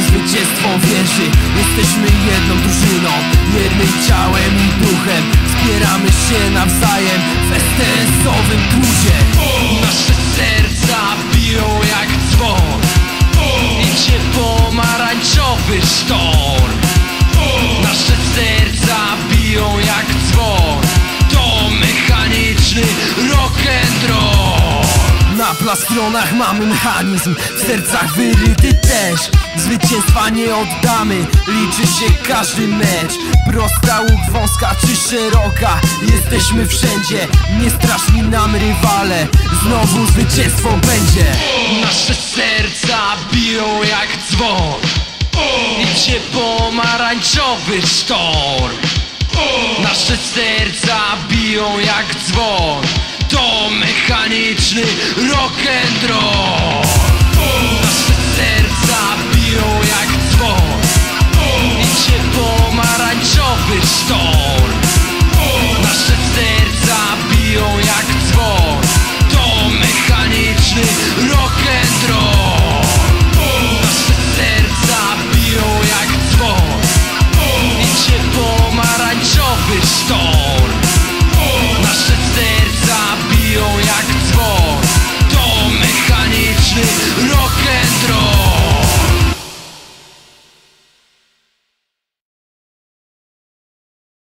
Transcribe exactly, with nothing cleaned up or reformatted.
zwycięstwo wierzy. Jesteśmy jedną drużyną, jednym ciałem i duchem. Wspieramy się nawzajem w estensowym trudzie. Nasze serca biją jak dzwon, idzie pomarańczowy sztorm. Nasze serca biją jak dzwon, to mechaniczny rock'n'roll. Na plastronach mamy mechanizm, w sercach wyryty też. Zwycięstwa nie oddamy, liczy się każdy mecz. Prosta łuk, wąska czy szeroka, jesteśmy wszędzie. Nie straszni nam rywale, znowu zwycięstwo będzie. Nasze serca biją jak dzwon, idzie pomarańczowy sztorm. Nasze serca biją jak dzwon, to mechaniczny rock'n'roll.